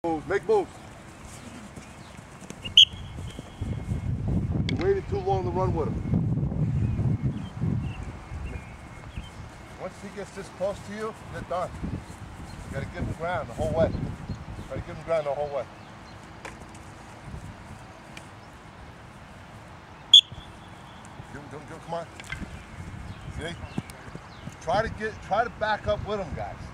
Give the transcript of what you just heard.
Moves, make moves. You waited too long to run with him. Once he gets this close to you, you're done. You gotta give him ground the whole way. Gotta give him ground the whole way. Give him, come on. See? Try to back up with him, guys.